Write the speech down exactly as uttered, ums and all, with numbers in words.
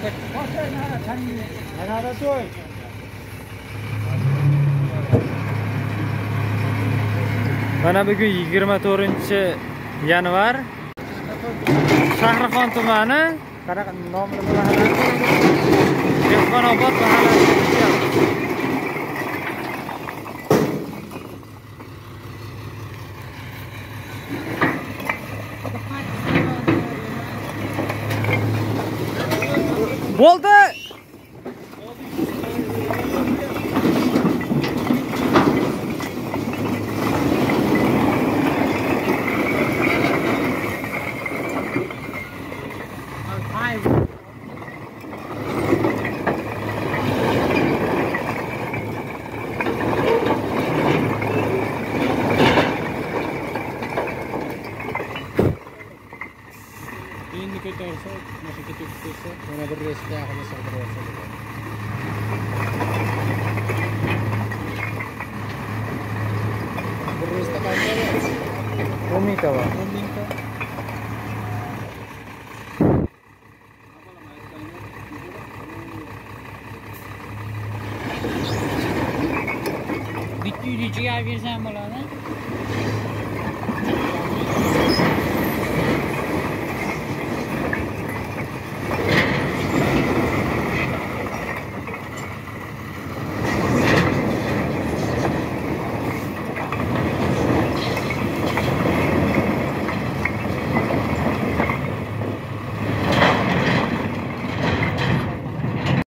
Mana bugun yigirma to'rtinchi yanvar. Shahrixon tumani, qanaqa nomli mahalla? Dehqonobod mahallasiga. Bo'ldi. Endi ko'tarsa, mana ketib ketsa, yana bir reysga yaqinda sig'dirib olsa. Bir reysda qancha? o'n mingta bor. o'n mingta. Bitta uyga chiqarib bersam bo'ladi.